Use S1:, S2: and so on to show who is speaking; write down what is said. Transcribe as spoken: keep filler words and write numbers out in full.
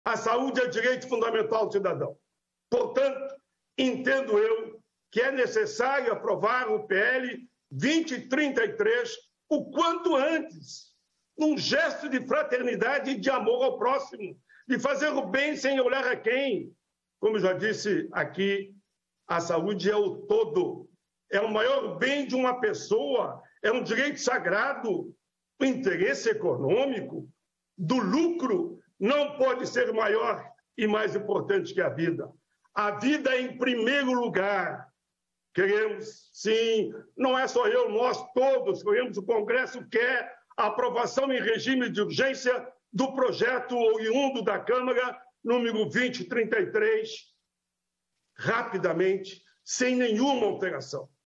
S1: A saúde é direito fundamental do cidadão. Portanto, entendo eu que é necessário aprovar o P L vinte e trinta e três o quanto antes, num gesto de fraternidade e de amor ao próximo, de fazer o bem sem olhar a quem. Como já disse aqui, a saúde é o todo, é o maior bem de uma pessoa, é um direito sagrado. O interesse econômico do lucro não pode ser maior e mais importante que a vida. A vida é em primeiro lugar. Queremos, sim, não é só eu, nós todos, queremos, o Congresso quer a aprovação em regime de urgência do projeto oriundo da Câmara, número vinte e trinta e três, rapidamente, sem nenhuma alteração.